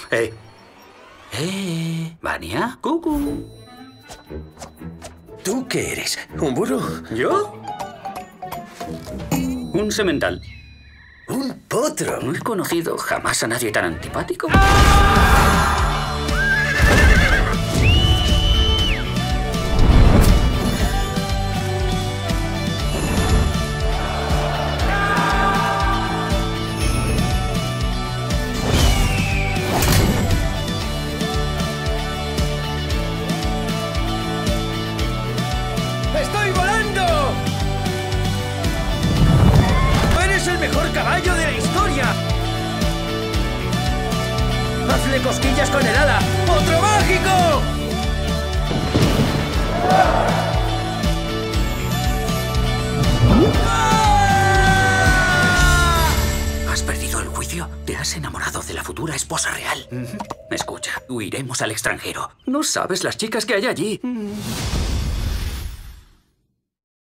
Vania, cucú. ¿Tú qué eres? ¿Un burro? ¿Yo? Un semental. ¿Un potro? No he conocido jamás a nadie tan antipático. ¡Estoy volando! ¡Eres el mejor caballo de la historia! ¡Hazle cosquillas con el ala! ¡Otro mágico! ¿Has perdido el juicio? ¿Te has enamorado de la futura esposa real? Escucha, huiremos al extranjero. No sabes las chicas que hay allí.